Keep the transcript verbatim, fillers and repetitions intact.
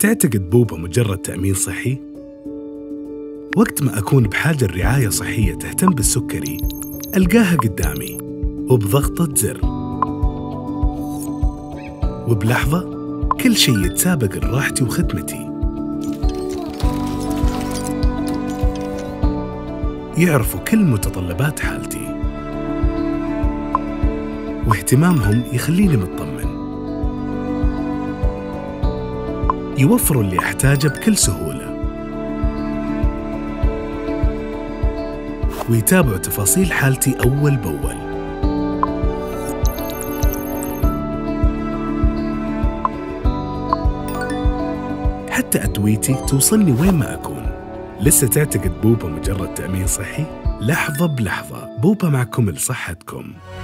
تعتقد بوبا مجرد تأمين صحي؟ وقت ما أكون بحاجة لرعاية صحية تهتم بالسكري، ألقاها قدامي وبضغطة زر، وبلحظة كل شيء يتسابق لراحتي وخدمتي. يعرفوا كل متطلبات حالتي، واهتمامهم يخليني مطمن. يوفروا اللي أحتاجه بكل سهولة، ويتابعوا تفاصيل حالتي أول بأول. حتى أدويتي توصلني وين ما أكون. لسه تعتقد بوبا مجرد تأمين صحي؟ لحظة بلحظة بوبا معكم لصحتكم.